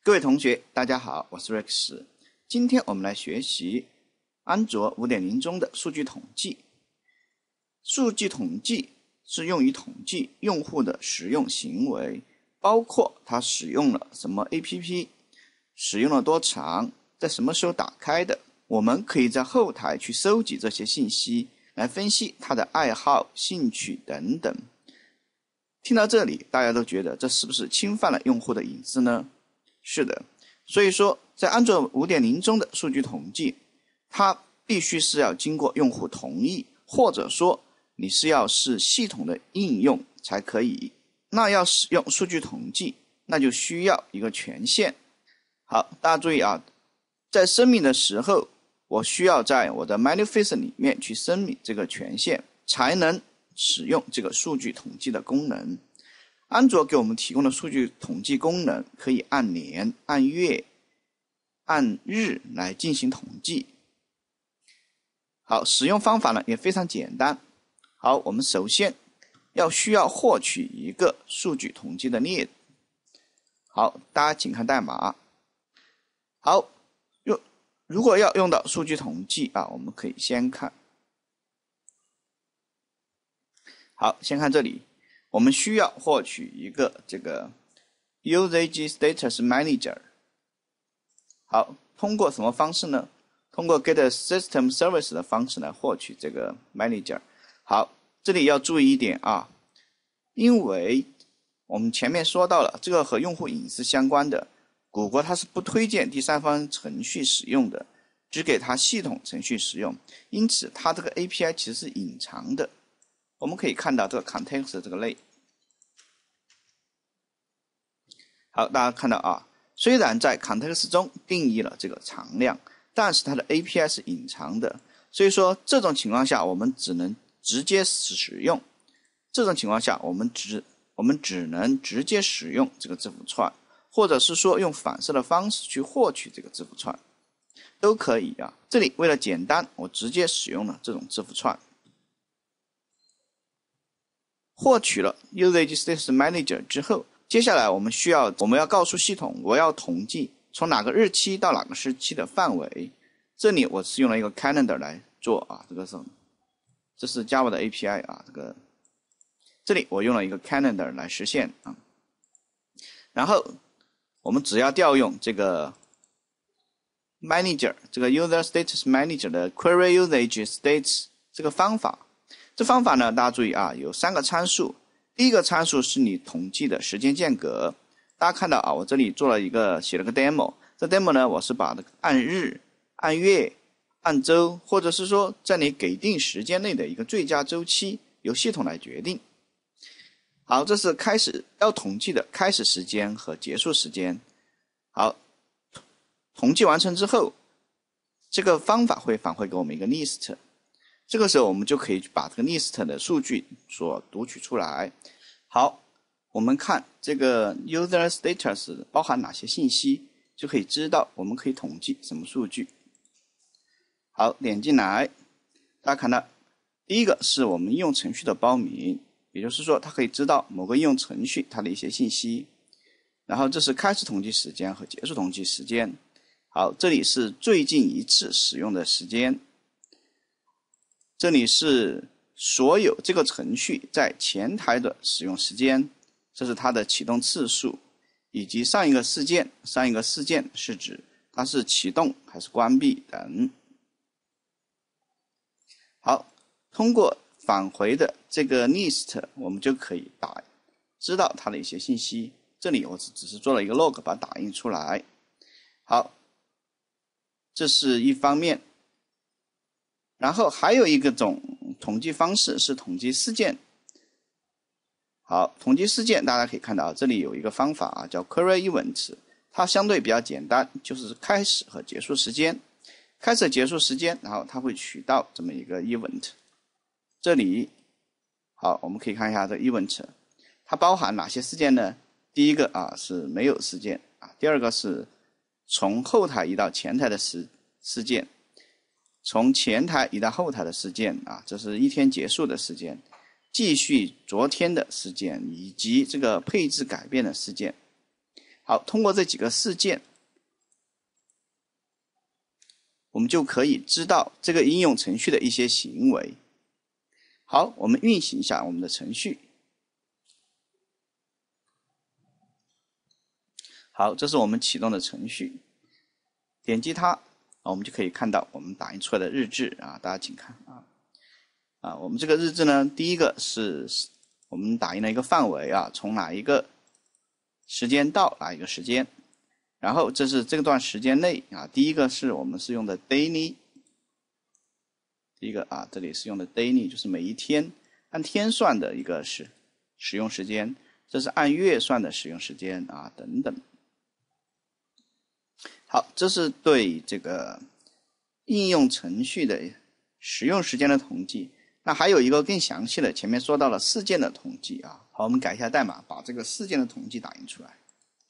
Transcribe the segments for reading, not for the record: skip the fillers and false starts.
各位同学，大家好，我是 Rex。今天我们来学习安卓 5.0 中的数据统计。数据统计是用于统计用户的使用行为，包括他使用了什么 APP， 使用了多长，在什么时候打开的。我们可以在后台去收集这些信息，来分析他的爱好、兴趣等等。听到这里，大家都觉得这是不是侵犯了用户的隐私呢？是的，所以说在安卓 5.0 中的数据统计，它必须是要经过用户同意，或者说你是要是系统的应用才可以。那要使用数据统计，那就需要一个权限。好，大家注意啊，在声明的时候，我需要在我的 manifest 里面去声明这个权限，才能使用这个数据统计的功能。安卓给我们提供的数据统计功能可以按年、按月、按日来进行统计。好，使用方法呢也非常简单。好，我们首先需要获取一个数据统计的列。好，大家请看代码。好，如果要用到数据统计啊，我们可以先看。好，先看这里。我们需要获取一个这个 Usage Status Manager。 好，通过什么方式呢？通过 Get System Service 的方式来获取这个 Manager。 好，这里要注意一点啊，因为我们前面说到了这个和用户隐私相关的，谷歌它是不推荐第三方程序使用的，只给它系统程序使用，因此它这个 API 其实是隐藏的。我们可以看到这个 context 这个类。好，大家看到啊，虽然在 context 中定义了这个常量，但是它的 API 是隐藏的，所以说这种情况下我们只能直接使用。这种情况下我们只能直接使用这个字符串，或者是说用反射的方式去获取这个字符串，都可以啊。这里为了简单，我直接使用了这种字符串。获取了 Usage Status Manager 之后，接下来我们要告诉系统，我要统计从哪个日期到哪个时期的范围。这里我是用了一个 calendar 来做啊，这是 Java 的 API 啊，这里我用了一个 calendar 来实现啊。然后我们只要调用这个 manager 这个 User Status Manager 的 Query Usage Status 这个方法。这方法呢，大家注意啊，有3个参数。第一个参数是你统计的时间间隔。大家看到啊，我这里写了个 demo。这 demo 呢，我是把按日、按月、按周，或者是说在你给定时间内的一个最佳周期，由系统来决定。好，这是要统计的开始时间和结束时间。好，统计完成之后，这个方法会返回给我们一个 list。这个时候我们就可以把这个 list 的数据所读取出来。好，我们看这个 user status 包含哪些信息，就可以知道我们可以统计什么数据。好，点进来，大家看到第一个是我们应用程序的包名，也就是说它可以知道某个应用程序它的一些信息。然后这是开始统计时间和结束统计时间。好，这里是最近一次使用的时间。这里是所有这个程序在前台的使用时间，这是它的启动次数，以及上一个事件是指它是启动还是关闭等。好，通过返回的这个 list， 我们就可以知道它的一些信息。这里我只是做了一个 log 把它打印出来。好，这是一方面。然后还有一种统计方式是统计事件。好，统计事件大家可以看到这里有一个方法啊，叫 Query Event， 它相对比较简单，就是开始和结束时间。开始结束时间，然后它会取到这么一个 event。这里好，我们可以看一下这个 event 它包含哪些事件呢？第一个啊是没有事件啊，第二个是从后台移到前台的事件。从前台移到后台的事件啊，这是一天结束的事件，继续昨天的事件，以及这个配置改变的事件。 好，通过这几个事件，我们就可以知道这个应用程序的一些行为。好，我们运行一下我们的程序。好，这是我们启动的程序，点击它，我们就可以看到我们打印出来的日志啊，大家请看啊，我们这个日志呢，第一个是我们打印了一个范围啊，从哪一个时间到哪一个时间，然后这是这段时间内啊，第一个是我们是用的 daily， 第一个啊，这里是用的 daily， 就是每一天按天算的一个使用时间，这是按月算的使用时间啊，等等。好，这是对这个应用程序的使用时间的统计。那还有一个更详细的，前面说到了事件的统计啊。好，我们改一下代码，把这个事件的统计打印出来。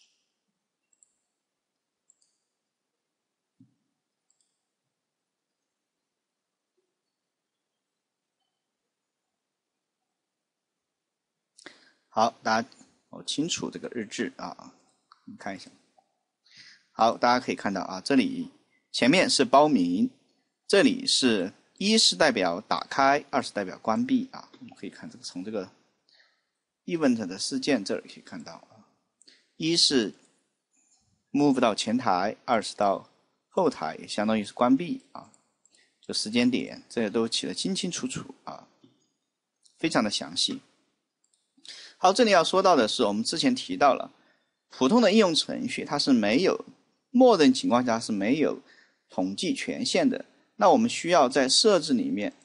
好，大家清楚这个日志啊，我们看一下。好，大家可以看到啊，这里前面是包名，这里是1是代表打开，2是代表关闭啊。我们可以看这个从这个 event 的事件这里可以看到啊，1是 move 到前台，2是到后台，也相当于是关闭啊。就时间点，这些都写得清清楚楚啊，非常的详细。好，这里要说到的是，我们之前提到了，普通的应用程序它是没有，默认情况下是没有统计权限的。那我们需要在设置里面，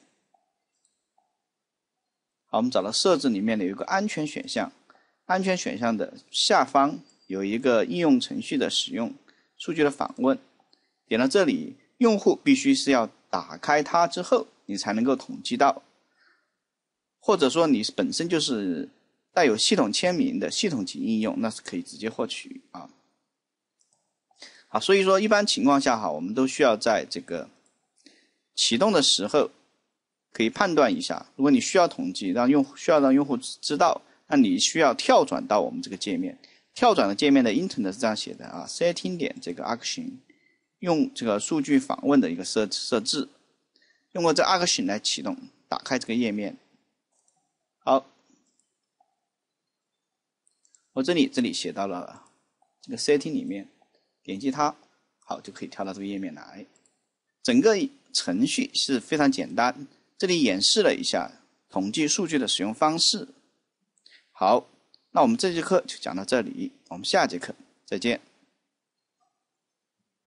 好，我们找到设置里面的有一个安全选项，安全选项的下方有一个应用程序的使用数据的访问，点到这里，用户必须是要打开它之后，你才能够统计到，或者说你本身就是带有系统签名的系统级应用，那是可以直接获取啊。好，所以说一般情况下哈，我们都需要在这个启动的时候可以判断一下，如果你需要统计，需要让用户知道，那你需要跳转到我们这个界面。跳转的界面的 intent 是这样写的啊 ，setting 点这个 action， 用这个数据访问的一个设置，用过这 action 来启动打开这个页面。好，我这里写到了这个 setting 里面，点击它，好，就可以跳到这个页面来。整个程序是非常简单，这里演示了一下统计数据的使用方式。好，那我们这节课就讲到这里，我们下节课再见。